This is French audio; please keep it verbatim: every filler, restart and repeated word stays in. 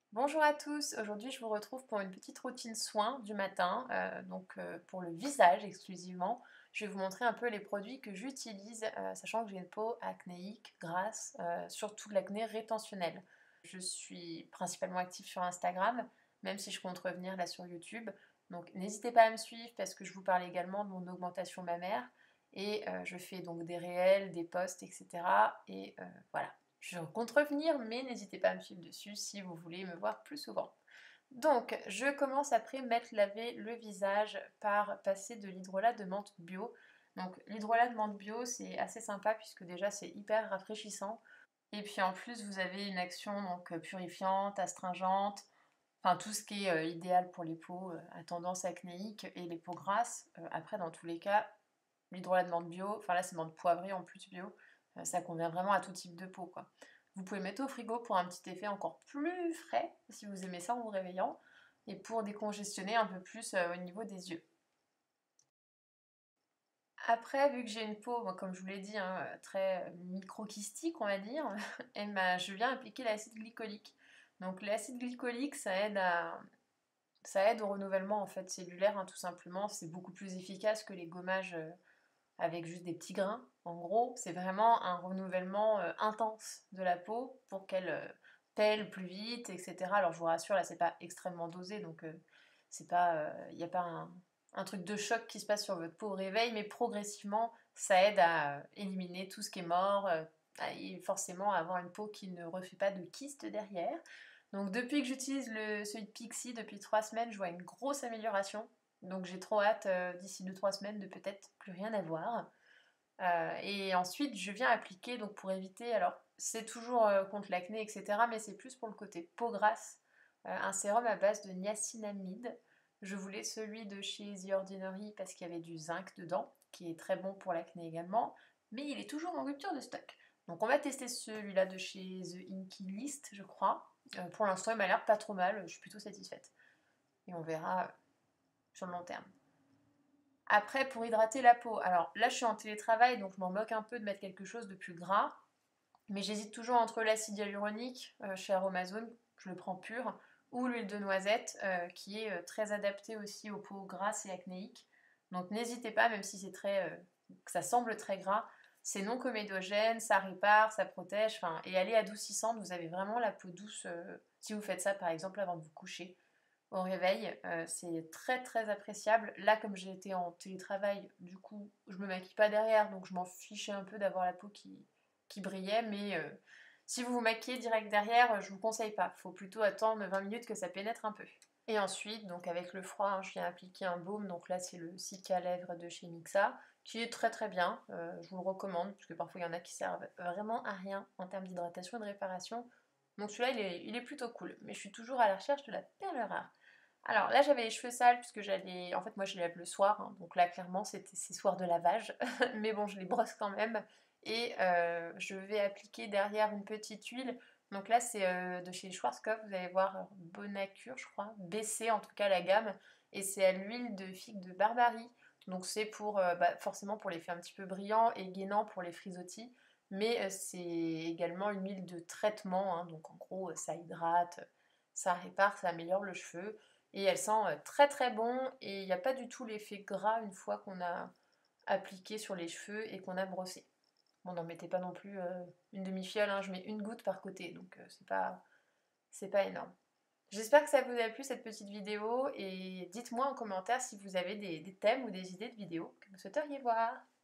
Bonjour à tous, aujourd'hui je vous retrouve pour une petite routine soin du matin, euh, donc euh, pour le visage exclusivement. Je vais vous montrer un peu les produits que j'utilise, euh, sachant que j'ai une peau acnéique, grasse, euh, surtout de l'acné rétentionnel. Je suis principalement active sur Instagram, même si je compte revenir là sur YouTube. Donc n'hésitez pas à me suivre parce que je vous parle également de mon augmentation mammaire et euh, je fais donc des réels, des posts, et cetera. Et euh, voilà. Je compte revenir, mais n'hésitez pas à me suivre dessus si vous voulez me voir plus souvent. Donc, je commence après mettre laver le visage par passer de l'hydrolat de menthe bio. Donc, l'hydrolat de menthe bio, c'est assez sympa puisque déjà c'est hyper rafraîchissant. Et puis en plus, vous avez une action donc purifiante, astringente, enfin tout ce qui est euh, idéal pour les peaux euh, à tendance acnéique et les peaux grasses. Euh, après, dans tous les cas, l'hydrolat de menthe bio, enfin là c'est menthe poivrée en plus bio, euh, ça convient vraiment à tout type de peau quoi. Vous pouvez mettre au frigo pour un petit effet encore plus frais si vous aimez ça en vous réveillant et pour décongestionner un peu plus euh, au niveau des yeux. Après, vu que j'ai une peau, moi, comme je vous l'ai dit, hein, très microkystique, on va dire, et ben, je viens appliquer l'acide glycolique. Donc l'acide glycolique, ça aide à, ça aide au renouvellement en fait cellulaire, hein, tout simplement. C'est beaucoup plus efficace que les gommages euh, avec juste des petits grains. En gros, c'est vraiment un renouvellement euh, intense de la peau pour qu'elle euh, pèle plus vite, et cetera. Alors je vous rassure, là c'est pas extrêmement dosé, donc euh, c'est pas, il n'y a pas un, un truc de choc qui se passe sur votre peau au réveil, mais progressivement, ça aide à euh, éliminer tout ce qui est mort, euh, et forcément avoir une peau qui ne refait pas de kyste derrière. Donc depuis que j'utilise le, celui de Pixi depuis trois semaines, je vois une grosse amélioration. Donc j'ai trop hâte euh, d'ici deux trois semaines de peut-être plus rien avoir. Euh, et ensuite je viens appliquer, donc pour éviter, alors c'est toujours euh, contre l'acné, et cetera. Mais c'est plus pour le côté peau grasse, euh, un sérum à base de niacinamide. Je voulais celui de chez The Ordinary parce qu'il y avait du zinc dedans, qui est très bon pour l'acné également, mais il est toujours en rupture de stock. Donc on va tester celui-là de chez The Inky List, je crois. Euh, pour l'instant il m'a l'air pas trop mal, je suis plutôt satisfaite. Et on verra sur le long terme. Après, pour hydrater la peau, alors là je suis en télétravail donc je m'en moque un peu de mettre quelque chose de plus gras, mais j'hésite toujours entre l'acide hyaluronique euh, chez Aromazone, je le prends pur, ou l'huile de noisette euh, qui est euh, très adaptée aussi aux peaux grasses et acnéiques. Donc n'hésitez pas, même si c'est très, euh, ça semble très gras, c'est non comédogène, ça répare, ça protège, enfin, et elle est adoucissante, vous avez vraiment la peau douce euh, si vous faites ça par exemple avant de vous coucher au réveil, euh, c'est très très appréciable. Là, comme j'ai été en télétravail, du coup, je me maquille pas derrière, donc je m'en fichais un peu d'avoir la peau qui, qui brillait, mais euh, si vous vous maquillez direct derrière, je vous conseille pas. Faut plutôt attendre vingt minutes que ça pénètre un peu. Et ensuite, donc avec le froid, hein, je viens appliquer un baume, donc là c'est le Cica Lèvres de chez Mixa, qui est très très bien, euh, je vous le recommande, parce que parfois il y en a qui servent vraiment à rien en termes d'hydratation et de réparation. Donc celui-là il est, il est plutôt cool, mais je suis toujours à la recherche de la perle rare. Alors là, j'avais les cheveux sales puisque j'allais. En fait, moi, je les lave le soir. Hein, donc là, clairement, c'était ces soirs de lavage. Mais bon, je les brosse quand même. Et euh, je vais appliquer derrière une petite huile. Donc là, c'est euh, de chez Schwarzkopf. Vous allez voir Bonacure, je crois. B C, en tout cas, la gamme. Et c'est à l'huile de figue de Barbarie. Donc c'est pour euh, bah, forcément pour les faire un petit peu brillants et gainants pour les frisottis. Mais euh, c'est également une huile de traitement. Hein, donc en gros, ça hydrate, ça répare, ça améliore le cheveu. Et elle sent euh, très très bon et il n'y a pas du tout l'effet gras une fois qu'on a appliqué sur les cheveux et qu'on a brossé. Bon, n'en mettez pas non plus euh, une demi-fiole, hein, je mets une goutte par côté, donc euh, c'est pas, c'est pas énorme. J'espère que ça vous a plu cette petite vidéo et dites-moi en commentaire si vous avez des, des thèmes ou des idées de vidéos que vous souhaiteriez voir.